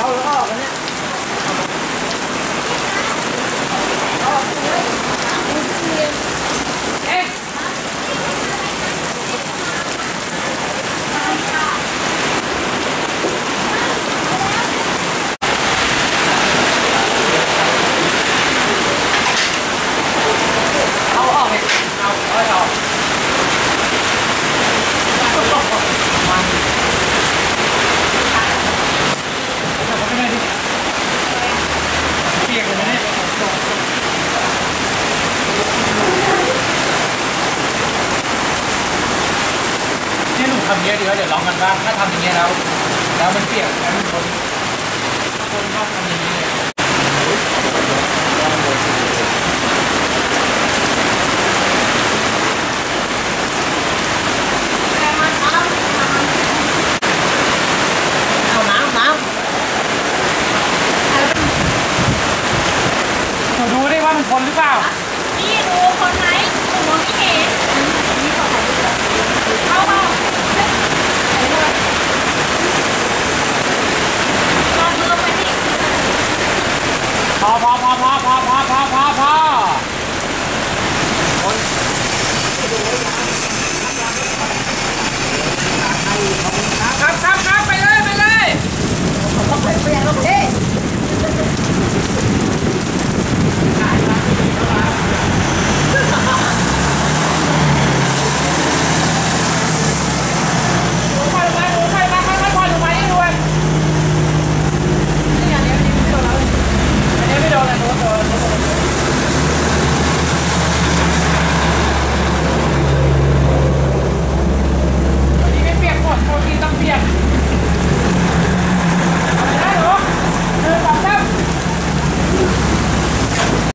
แล้วออกแล้วเนี่ยออกเลยเอ๊ะเอาออกเลยเอาออกเปียกเลยนะเนี่ยนี่หนูทำเงี้ยดีแล้วเดี๋ยวลองกันว่าถ้าทำอย่างเงี้ยแล้วมันเปียกแล้วมันคนชอบทำอย่างนี้เลยเอาน้ำหนูดูได้ว่ามันทนหรือเปล่า